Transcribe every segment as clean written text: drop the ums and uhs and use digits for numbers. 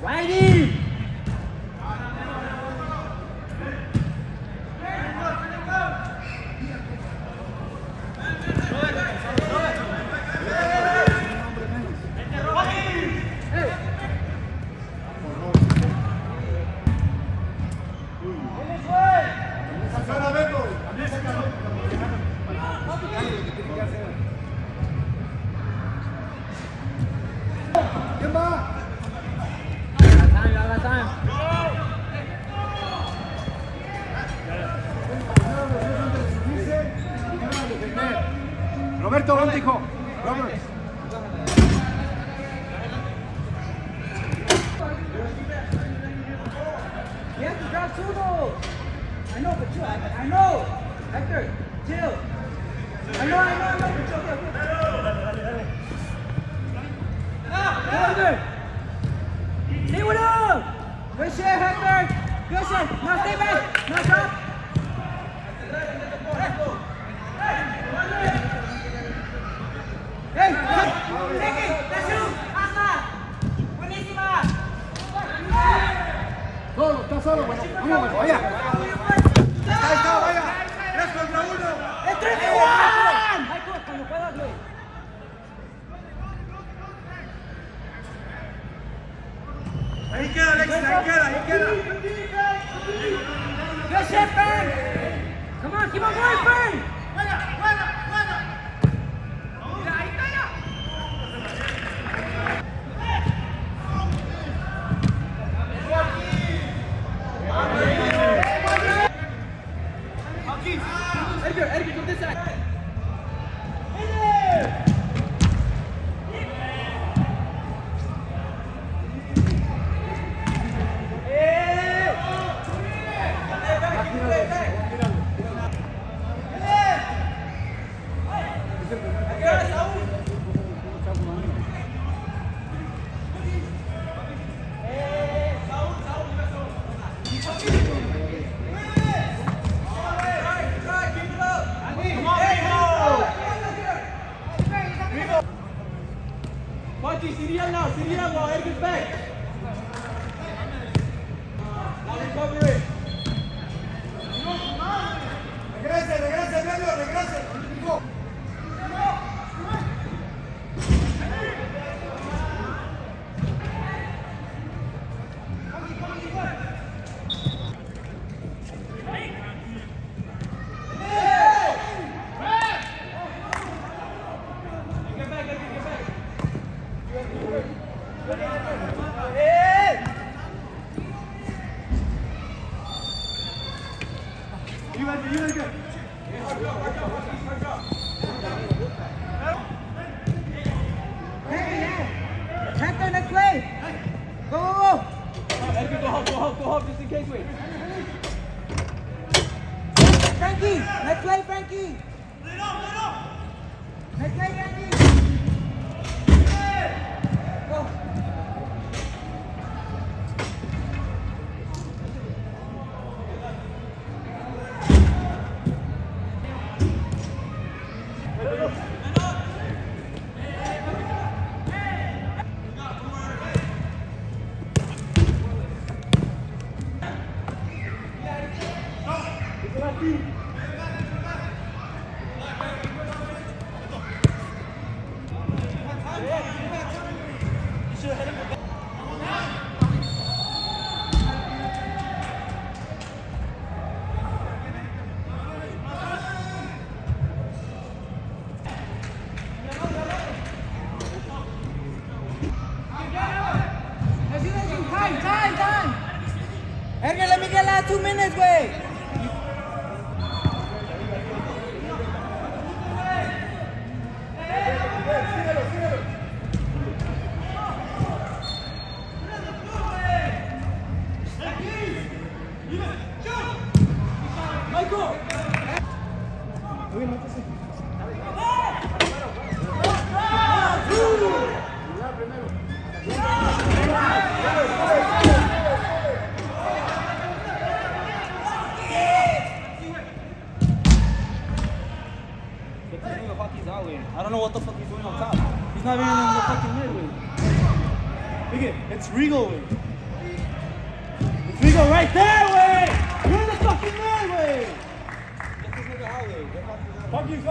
Whitey! Roberto, Bántico. Robert. You have to drop two though. I know, but chill. I know. Hector, chill. I know, but chill. Hector. Stay with him. Good shit, Hector. Good shit. Now stay back. Now drop. Hey, take it. That's you. Pasa. Buenísima. Solo, está solo, bueno. Vamos, vaya. Ahí está, vaya. 3 contra 1. ¡Es 3 contra 1! Ay, tú, cuando puedas, güey. Ahí queda, Alexis, ahí queda. Good shit, Frank. Come on, keep on going, Frank. Juega. Mira, ahí está ya. Edgar, from this side. Serial now, Edgar's back. Now recover it. Regrese, medio, regrese. Hector, next play. Go. Edgar, go help, just in case, wait. Frankie, next play, Frankie. Next play, Frankie. Go. Time. Edgar, let me get last 2 minutes, güey. Michael. I don't know what the fuck he's doing on top. He's not even in the fucking mid, way. Look at it's Regal, way. go right there, way. You're the fucking man, way. Get this nigga out, way. Get back to that. Fuck you.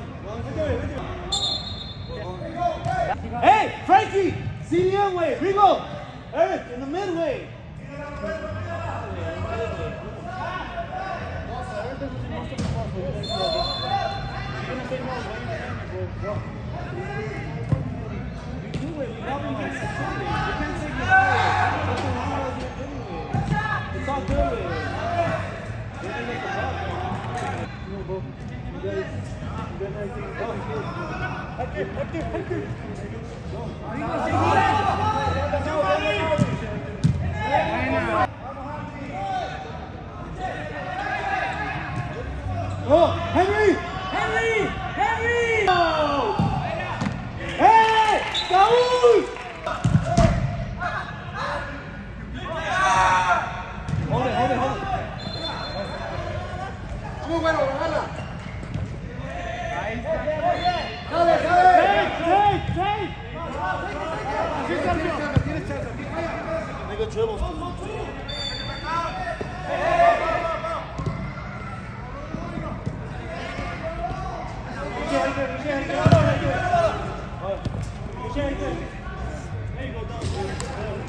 Hey, Frankie, CDM way. Rigo, Eric in the midway. It's all good, way. Oh, Henry! Oh. Hey, Saúl! Hold it. Muy bueno, gana. Take! Tienes chance. Nigga dribbles. There you go, dog.